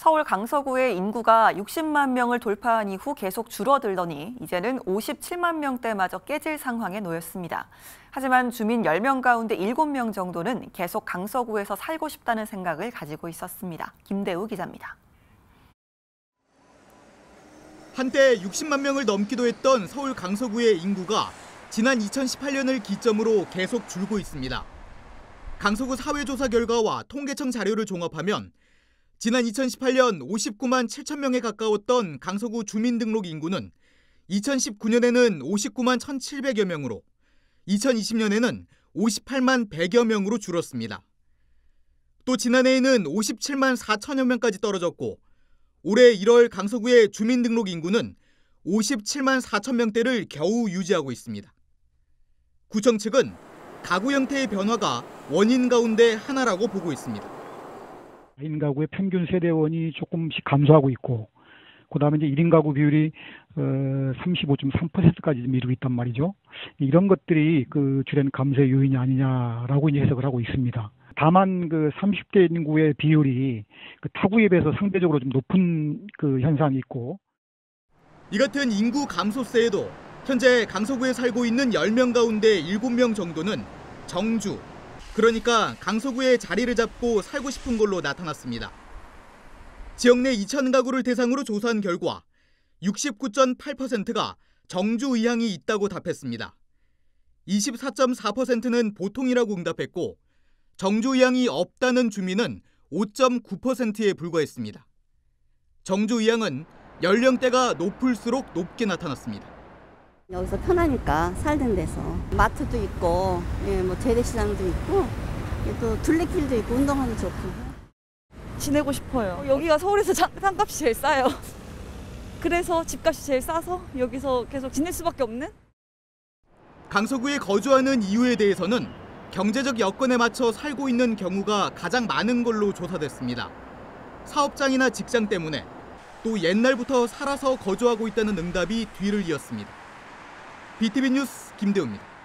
서울 강서구의 인구가 60만 명을 돌파한 이후 계속 줄어들더니 이제는 57만 명대마저 깨질 상황에 놓였습니다. 하지만 주민 10명 가운데 7명 정도는 계속 강서구에서 살고 싶다는 생각을 가지고 있었습니다. 김대우 기자입니다. 한때 60만 명을 넘기도 했던 서울 강서구의 인구가 지난 2018년을 기점으로 계속 줄고 있습니다. 강서구 사회조사 결과와 통계청 자료를 종합하면 지난 2018년 59만 7천 명에 가까웠던 강서구 주민등록 인구는 2019년에는 59만 1,700여 명으로 2020년에는 58만 100여 명으로 줄었습니다. 또 지난해에는 57만 4천여 명까지 떨어졌고 올해 1월 강서구의 주민등록 인구는 57만 4천 명대를 겨우 유지하고 있습니다. 구청 측은 가구 형태의 변화가 원인 가운데 하나라고 보고 있습니다. 1인 가구의 평균 세대원이 조금씩 감소하고 있고, 그다음에 이제 1인 가구 비율이 35.3%까지 이르고 있단 말이죠. 이런 것들이 그 주된 감소의 요인이 아니냐라고 이제 해석을 하고 있습니다. 다만 그 30대 인구의 비율이 그 타구에 비해서 상대적으로 좀 높은 그 현상이 있고. 이 같은 인구 감소세에도 현재 강서구에 살고 있는 10명 가운데 7명 정도는 정주, 그러니까 강서구에 자리를 잡고 살고 싶은 걸로 나타났습니다. 지역 내 2,000가구를 대상으로 조사한 결과 69.8%가 정주 의향이 있다고 답했습니다. 24.4%는 보통이라고 응답했고 정주 의향이 없다는 주민은 5.9%에 불과했습니다. 정주 의향은 연령대가 높을수록 높게 나타났습니다. 여기서 편하니까 살던 데서 마트도 있고 뭐 재래시장도 있고 또 둘레길도 있고 운동하기 좋고 지내고 싶어요. 여기가 서울에서 땅값이 제일 싸요. 그래서 집값이 제일 싸서 여기서 계속 지낼 수밖에 없는? 강서구에 거주하는 이유에 대해서는 경제적 여건에 맞춰 살고 있는 경우가 가장 많은 걸로 조사됐습니다. 사업장이나 직장 때문에 또 옛날부터 살아서 거주하고 있다는 응답이 뒤를 이었습니다. BTV 뉴스 김대우입니다.